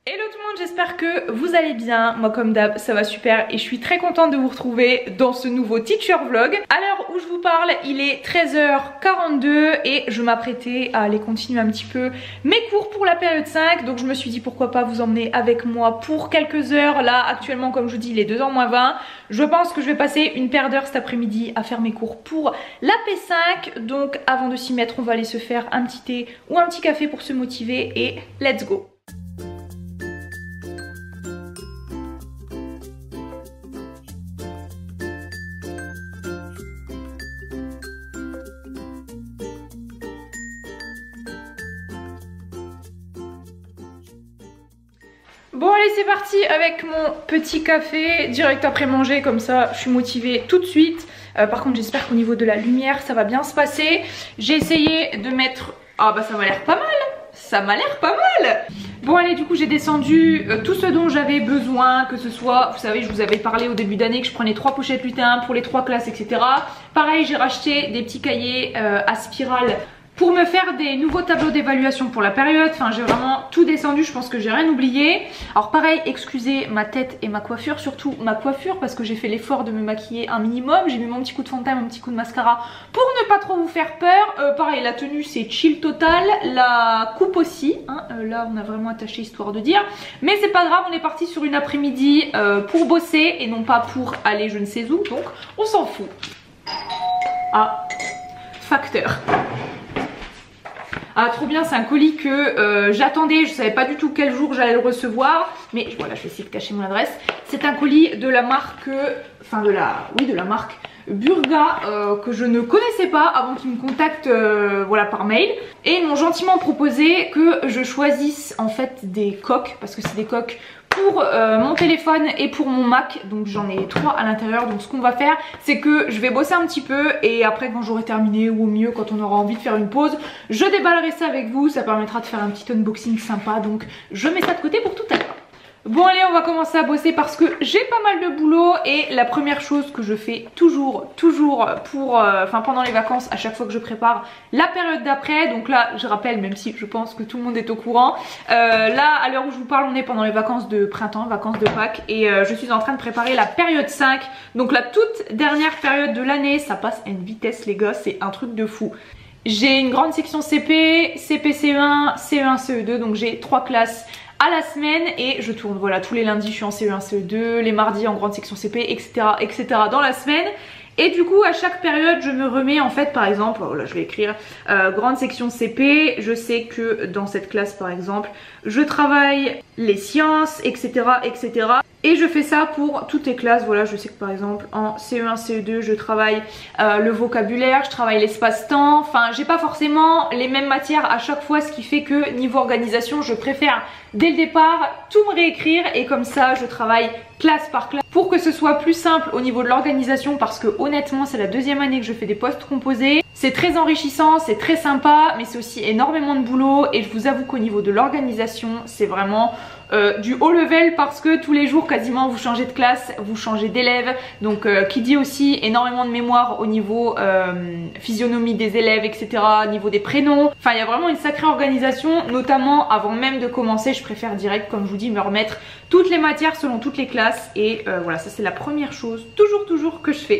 Hello tout le monde, j'espère que vous allez bien. Moi comme d'hab ça va super et je suis très contente de vous retrouver dans ce nouveau teacher vlog. À l'heure où je vous parle il est 13h42 et je m'apprêtais à aller continuer un petit peu mes cours pour la période 5. Donc je me suis dit pourquoi pas vous emmener avec moi pour quelques heures. Là actuellement comme je vous dis il est 2h moins 20. Je pense que je vais passer une paire d'heures cet après-midi à faire mes cours pour la P5. Donc avant de s'y mettre on va aller se faire un petit thé ou un petit café pour se motiver et let's go. Bon allez c'est parti avec mon petit café direct après manger, comme ça je suis motivée tout de suite. Par contre j'espère qu'au niveau de la lumière ça va bien se passer. J'ai essayé de mettre... Ah bah ça m'a l'air pas mal. Ça m'a l'air pas mal. Bon allez du coup j'ai descendu tout ce dont j'avais besoin, que ce soit, vous savez je vous avais parlé au début d'année que je prenais 3 pochettes lutin pour les 3 classes etc. Pareil j'ai racheté des petits cahiers à spirale pour me faire des nouveaux tableaux d'évaluation pour la période. Enfin j'ai vraiment tout descendu, je pense que j'ai rien oublié. Alors pareil, excusez ma tête et ma coiffure, surtout ma coiffure parce que j'ai fait l'effort de me maquiller un minimum. J'ai mis mon petit coup de fond de teint, mon petit coup de mascara pour ne pas trop vous faire peur. Pareil la tenue c'est chill total, la coupe aussi hein. Là on a vraiment attaché histoire de dire. Mais c'est pas grave, on est parti sur une après-midi pour bosser et non pas pour aller je ne sais où. Donc on s'en fout. Ah, facteur. Ah trop bien, c'est un colis que j'attendais, je savais pas du tout quel jour j'allais le recevoir. Mais voilà, je vais essayer de cacher mon adresse. C'est un colis de la marque, enfin de la marque Burga que je ne connaissais pas avant qu'ils me contactent voilà, par mail. Et ils m'ont gentiment proposé que je choisisse en fait des coques, parce que c'est des coques pour mon téléphone et pour mon Mac. Donc j'en ai 3 à l'intérieur. Donc ce qu'on va faire c'est que je vais bosser un petit peu et après quand j'aurai terminé ou au mieux quand on aura envie de faire une pause, je déballerai ça avec vous. Ça permettra de faire un petit unboxing sympa. Donc je mets ça de côté pour tout à l'heure. Bon allez on va commencer à bosser parce que j'ai pas mal de boulot. Et la première chose que je fais toujours pour pendant les vacances, à chaque fois que je prépare la période d'après, donc là je rappelle même si je pense que tout le monde est au courant, là à l'heure où je vous parle on est pendant les vacances de printemps, vacances de Pâques, et je suis en train de préparer la période 5, donc la toute dernière période de l'année. Ça passe à une vitesse les gars, c'est un truc de fou. J'ai une grande section CP, CP CE1, CE1 CE2, donc j'ai 3 classes à la semaine et je tourne voilà tous les lundis je suis en CE1 CE2, les mardis en grande section CP etc dans la semaine. Et du coup à chaque période je me remets en fait, par exemple là je vais écrire grande section CP, je sais que dans cette classe par exemple je travaille les sciences etc. Et je fais ça pour toutes les classes. Voilà, je sais que par exemple en CE1, CE2 je travaille le vocabulaire, je travaille l'espace-temps. Enfin j'ai pas forcément les mêmes matières à chaque fois, ce qui fait que niveau organisation je préfère dès le départ tout me réécrire. Et comme ça je travaille classe par classe pour que ce soit plus simple au niveau de l'organisation. Parce que honnêtement c'est la 2e année que je fais des postes composés. C'est très enrichissant, c'est très sympa, mais c'est aussi énormément de boulot. Et je vous avoue qu'au niveau de l'organisation c'est vraiment du haut level, parce que tous les jours quasiment vous changez de classe, vous changez d'élèves. Donc qui dit aussi énormément de mémoire au niveau physionomie des élèves etc, niveau des prénoms. Enfin il y a vraiment une sacrée organisation, notamment avant même de commencer je préfère direct comme je vous dis me remettre toutes les matières selon toutes les classes. Et voilà, ça c'est la première chose toujours que je fais.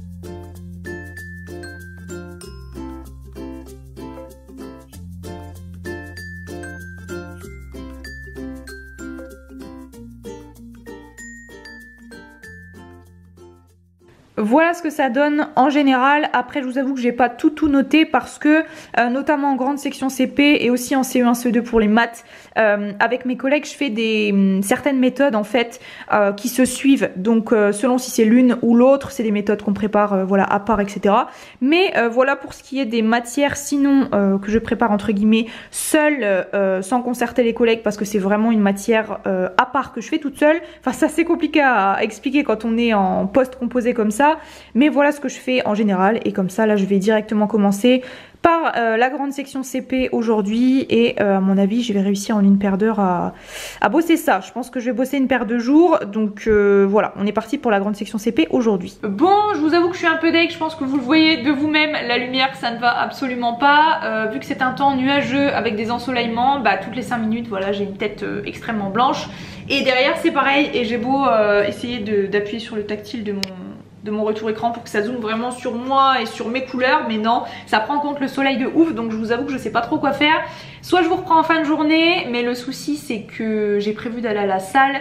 Voilà ce que ça donne en général. Après je vous avoue que j'ai pas tout noté parce que notamment en grande section CP et aussi en CE1 CE2 pour les maths, avec mes collègues je fais certaines méthodes en fait qui se suivent. Donc selon si c'est l'une ou l'autre, c'est des méthodes qu'on prépare voilà à part etc. Mais voilà pour ce qui est des matières sinon que je prépare entre guillemets seule, sans concerter les collègues, parce que c'est vraiment une matière à part que je fais toute seule. Enfin c'est assez compliqué à expliquer quand on est en poste composé comme ça. ça, mais voilà ce que je fais en général. Et comme ça là je vais directement commencer par la grande section CP aujourd'hui et à mon avis je vais réussir en une paire d'heures à bosser ça. Je pense que je vais bosser une paire de jours, donc voilà, on est parti pour la grande section CP aujourd'hui. Bon, je vous avoue que je suis un peu deg, je pense que vous le voyez de vous-même, la lumière ça ne va absolument pas, vu que c'est un temps nuageux avec des ensoleillements, bah toutes les 5 minutes voilà j'ai une tête extrêmement blanche et derrière c'est pareil et j'ai beau essayer d'appuyer sur le tactile de mon retour écran pour que ça zoome vraiment sur moi et sur mes couleurs, mais non, ça prend en compte le soleil de ouf, donc je vous avoue que je sais pas trop quoi faire. Soit je vous reprends en fin de journée, mais le souci c'est que j'ai prévu d'aller à la salle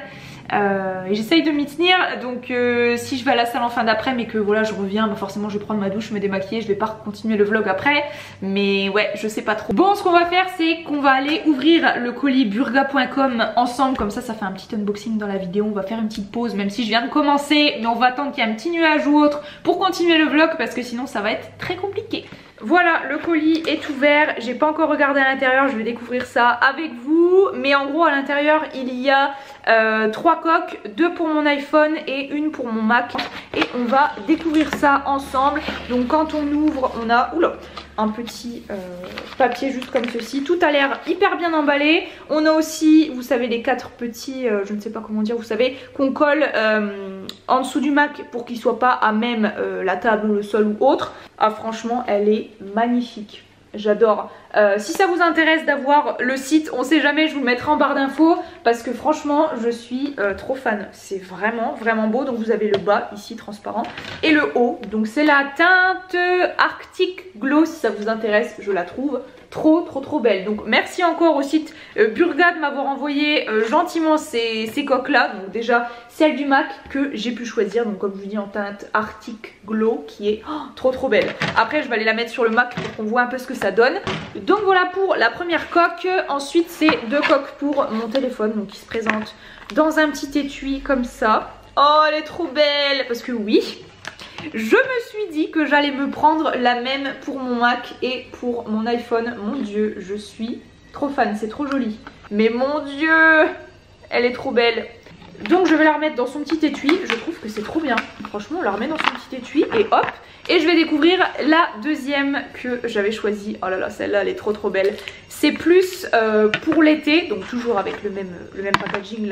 et j'essaye de m'y tenir, donc si je vais à la salle en fin d'après mais que voilà je reviens, bah forcément je vais prendre ma douche, me démaquiller, je vais pas continuer le vlog après, mais ouais je sais pas trop. Bon, ce qu'on va faire c'est qu'on va aller ouvrir le colis burga.com ensemble, comme ça fait un petit unboxing dans la vidéo. On va faire une petite pause même si je viens de commencer, mais on va attendre qu'il y ait un petit nuage ou autre pour continuer le vlog parce que sinon ça va être très compliqué. Voilà, le colis est ouvert, j'ai pas encore regardé à l'intérieur, je vais découvrir ça avec vous, mais en gros à l'intérieur il y a 3 coques, 2 pour mon iPhone et une pour mon Mac, et on va découvrir ça ensemble. Donc quand on ouvre on a un petit papier juste comme ceci, tout a l'air hyper bien emballé. On a aussi, vous savez, les 4 petits, je ne sais pas comment dire, vous savez, qu'on colle en dessous du Mac pour qu'il soit pas à même la table ou le sol ou autre. Ah franchement elle est magnifique, j'adore. Si ça vous intéresse d'avoir le site, on sait jamais, je vous le mettrai en barre d'infos parce que franchement je suis trop fan. C'est vraiment vraiment beau. Donc vous avez le bas ici transparent et le haut, donc c'est la teinte Arctic Glow. Si ça vous intéresse, je la trouve trop belle. Donc merci encore au site Burga de m'avoir envoyé gentiment ces coques là. Donc déjà celle du Mac que j'ai pu choisir, donc comme je vous dis en teinte Arctic Glow, qui est trop belle. Après je vais aller la mettre sur le Mac pour qu'on voit un peu ce que ça donne. Donc voilà pour la première coque. Ensuite c'est 2 coques pour mon téléphone, donc qui se présentent dans un petit étui comme ça. Oh elle est trop belle, parce que oui, je me suis dit que j'allais me prendre la même pour mon Mac et pour mon iPhone. Mon dieu, je suis trop fan, c'est trop joli. Mais mon dieu, elle est trop belle. Donc je vais la remettre dans son petit étui, je trouve que c'est trop bien. Franchement on la remet dans son petit étui et hop. Et je vais découvrir la deuxième que j'avais choisie. Oh là là, celle-là elle est trop belle. C'est plus pour l'été, donc toujours avec le même packaging,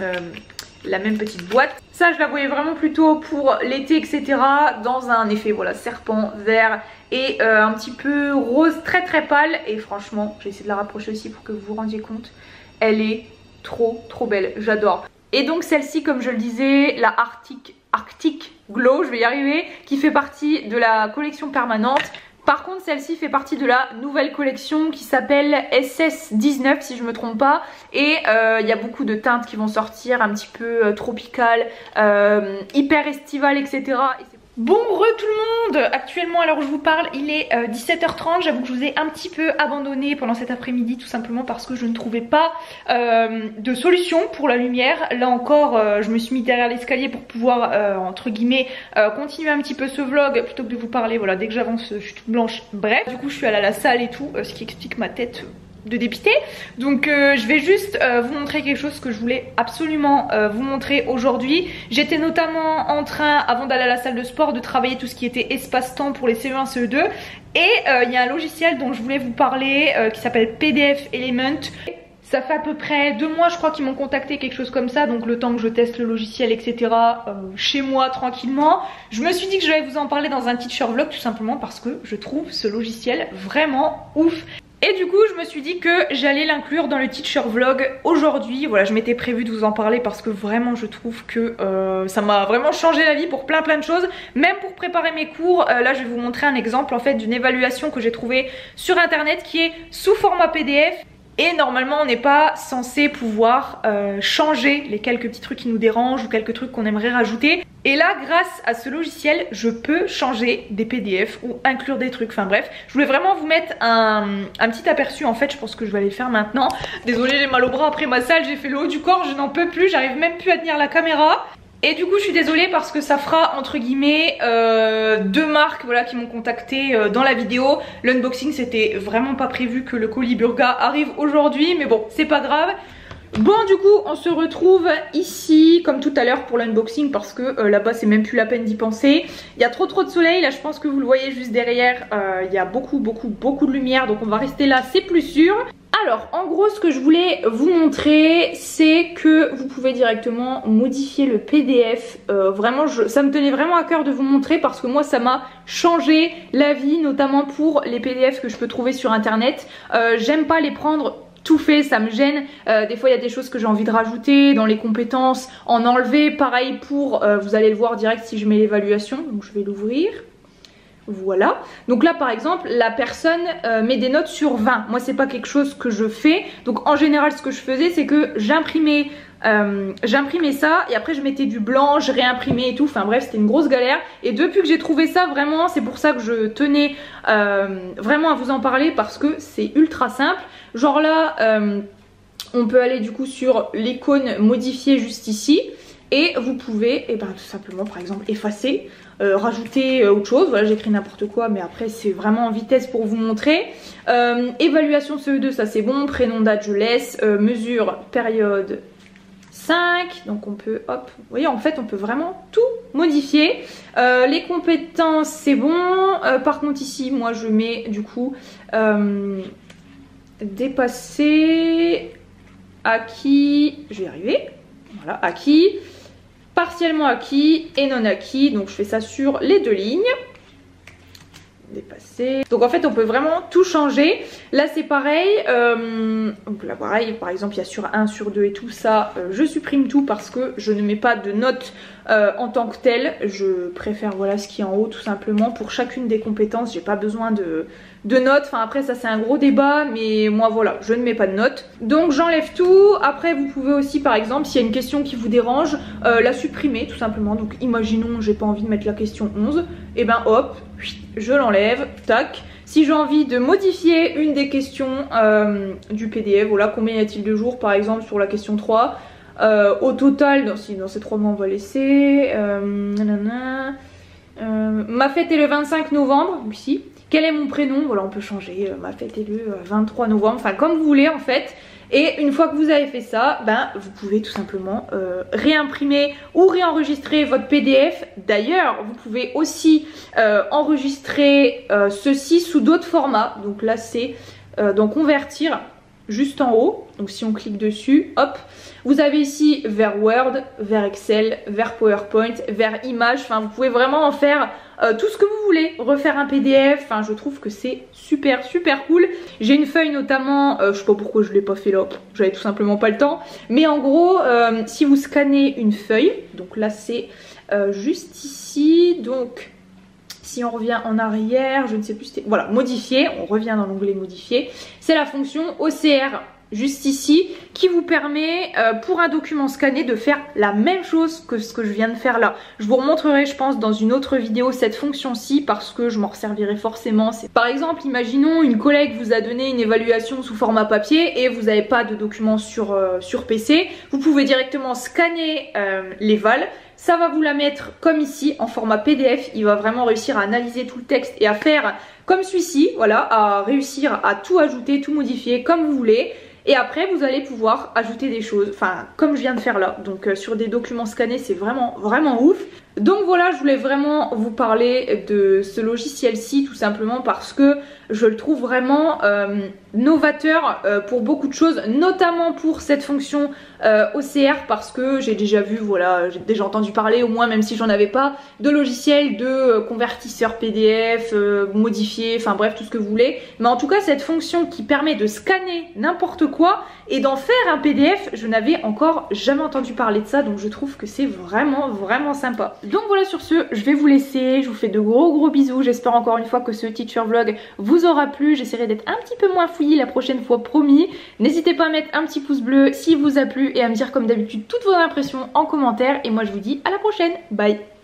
la même petite boîte. Ça je la voyais vraiment plutôt pour l'été etc, dans un effet voilà serpent, vert et un petit peu rose très pâle. Et franchement j'ai essayé de la rapprocher aussi pour que vous vous rendiez compte, elle est trop belle, j'adore. Et donc celle-ci, comme je le disais, la Arctic Glow, je vais y arriver, qui fait partie de la collection permanente. Par contre celle-ci fait partie de la nouvelle collection qui s'appelle SS19 si je me trompe pas. Et il y a beaucoup de teintes qui vont sortir, un petit peu tropicales, hyper estivales etc. Bon tout le monde, actuellement à l'heure où je vous parle il est 17h30, j'avoue que je vous ai un petit peu abandonné pendant cet après-midi tout simplement parce que je ne trouvais pas de solution pour la lumière. Là encore je me suis mis derrière l'escalier pour pouvoir entre guillemets continuer un petit peu ce vlog plutôt que de vous parler. Voilà, dès que j'avance je suis toute blanche, bref. Du coup je suis allée à la salle et tout, ce qui explique ma tête de dépité. Donc je vais juste vous montrer quelque chose que je voulais absolument vous montrer aujourd'hui. J'étais notamment en train, avant d'aller à la salle de sport, de travailler tout ce qui était espace-temps pour les CE1, CE2. Et il y a un logiciel dont je voulais vous parler qui s'appelle PDF Element. Ça fait à peu près 2 mois je crois qu'ils m'ont contacté, quelque chose comme ça, donc le temps que je teste le logiciel etc chez moi tranquillement. Je me suis dit que je vais vous en parler dans un teacher vlog tout simplement parce que je trouve ce logiciel vraiment ouf. Et du coup je me suis dit que j'allais l'inclure dans le teacher vlog aujourd'hui. Voilà, je m'étais prévu de vous en parler parce que vraiment je trouve que ça m'a vraiment changé la vie pour plein de choses. Même pour préparer mes cours, là je vais vous montrer un exemple en fait d'une évaluation que j'ai trouvée sur internet qui est sous format PDF. Et normalement on n'est pas censé pouvoir changer les quelques petits trucs qui nous dérangent ou quelques trucs qu'on aimerait rajouter. Et là grâce à ce logiciel je peux changer des PDF ou inclure des trucs, enfin bref. Je voulais vraiment vous mettre un petit aperçu en fait, je pense que je vais aller le faire maintenant. Désolée, j'ai mal au bras après ma salle, j'ai fait le haut du corps, je n'en peux plus, j'arrive même plus à tenir la caméra. Et du coup je suis désolée parce que ça fera entre guillemets 2 marques voilà, qui m'ont contacté dans la vidéo. L'unboxing c'était vraiment pas prévu que le colis Burga arrive aujourd'hui, mais bon c'est pas grave. Bon du coup on se retrouve ici comme tout à l'heure pour l'unboxing parce que là-bas c'est même plus la peine d'y penser. Il y a trop de soleil, là je pense que vous le voyez juste derrière, il y a beaucoup de lumière, donc on va rester là, c'est plus sûr. Alors en gros ce que je voulais vous montrer c'est que vous pouvez directement modifier le PDF. Vraiment ça me tenait vraiment à cœur de vous montrer parce que moi ça m'a changé la vie, notamment pour les PDF que je peux trouver sur internet. J'aime pas les prendre tout fait, ça me gêne. Des fois il y a des choses que j'ai envie de rajouter dans les compétences, en enlever. Pareil pour, vous allez le voir direct si je mets l'évaluation, donc je vais l'ouvrir. Voilà, donc là par exemple la personne met des notes sur 20. Moi c'est pas quelque chose que je fais, donc en général ce que je faisais c'est que j'imprimais ça et après je mettais du blanc, je réimprimais et tout, enfin bref c'était une grosse galère. Et depuis que j'ai trouvé ça, vraiment c'est pour ça que je tenais vraiment à vous en parler parce que c'est ultra simple. Genre là on peut aller du coup sur l'icône modifier juste ici et vous pouvez tout simplement par exemple effacer, rajouter autre chose. Voilà, j'écris n'importe quoi mais après c'est vraiment en vitesse pour vous montrer. Évaluation CE2 ça c'est bon, prénom date je laisse, mesure période 5, donc on peut hop, vous voyez en fait on peut vraiment tout modifier. Les compétences c'est bon, par contre ici moi je mets du coup dépasser, acquis, je vais y arriver, voilà, acquis, partiellement acquis et non acquis, donc je fais ça sur les deux lignes. Dépasser. Donc en fait on peut vraiment tout changer. Là c'est pareil, donc là pareil, par exemple il y a sur 1, sur 2 et tout ça, je supprime tout parce que je ne mets pas de notes en tant que telle. Je préfère voilà ce qui est en haut tout simplement. Pour chacune des compétences j'ai pas besoin de notes, enfin après ça c'est un gros débat mais moi voilà je ne mets pas de notes. Donc j'enlève tout. Après vous pouvez aussi par exemple s'il y a une question qui vous dérange la supprimer tout simplement. Donc imaginons j'ai pas envie de mettre la question 11, et ben hop je l'enlève, tac. Si j'ai envie de modifier une des questions du PDF, voilà combien y a-t-il de jours par exemple sur la question 3, au total dans ces 3 mois on va laisser ma fête est le 25 novembre, ici. Quel est mon prénom? Voilà on peut changer, ma fête est le 23 novembre, enfin comme vous voulez en fait. Et une fois que vous avez fait ça, vous pouvez tout simplement réimprimer ou réenregistrer votre PDF. D'ailleurs, vous pouvez aussi enregistrer ceci sous d'autres formats. Donc là, c'est dans convertir juste en haut. Donc si on clique dessus, hop, vous avez ici vers Word, vers Excel, vers PowerPoint, vers Image. Enfin, vous pouvez vraiment en faire tout ce que vous voulez, refaire un PDF. Enfin, je trouve que c'est super cool. J'ai une feuille notamment, je sais pas pourquoi je l'ai pas fait là, j'avais tout simplement pas le temps. Mais en gros, si vous scannez une feuille, donc là c'est juste ici, donc si on revient en arrière, je ne sais plus, voilà, modifier, on revient dans l'onglet modifier, c'est la fonction OCR juste ici qui vous permet pour un document scanné de faire la même chose que ce que je viens de faire là. Je vous remontrerai je pense dans une autre vidéo cette fonction-ci parce que je m'en resservirai forcément. Par exemple imaginons une collègue vous a donné une évaluation sous format papier et vous n'avez pas de document sur PC, vous pouvez directement scanner l'éval. Ça va vous la mettre comme ici en format PDF, il va vraiment réussir à analyser tout le texte et à faire comme celui-ci, voilà, à réussir à tout ajouter, tout modifier comme vous voulez. Et après vous allez pouvoir ajouter des choses, enfin comme je viens de faire là. Donc sur des documents scannés c'est vraiment ouf. Donc voilà, je voulais vraiment vous parler de ce logiciel-ci tout simplement parce que je le trouve vraiment novateur pour beaucoup de choses, notamment pour cette fonction OCR parce que j'ai déjà vu, voilà, j'ai déjà entendu parler au moins même si j'en avais pas, de logiciels de convertisseur PDF, modifié, enfin bref tout ce que vous voulez. Mais en tout cas cette fonction qui permet de scanner n'importe quoi et d'en faire un PDF, je n'avais encore jamais entendu parler de ça, donc je trouve que c'est vraiment sympa. Donc voilà, sur ce je vais vous laisser, je vous fais de gros bisous, j'espère encore une fois que ce teacher vlog vous aura plu, j'essaierai d'être un petit peu moins fouillis la prochaine fois promis. N'hésitez pas à mettre un petit pouce bleu s'il vous a plu et à me dire comme d'habitude toutes vos impressions en commentaire et moi je vous dis à la prochaine, bye.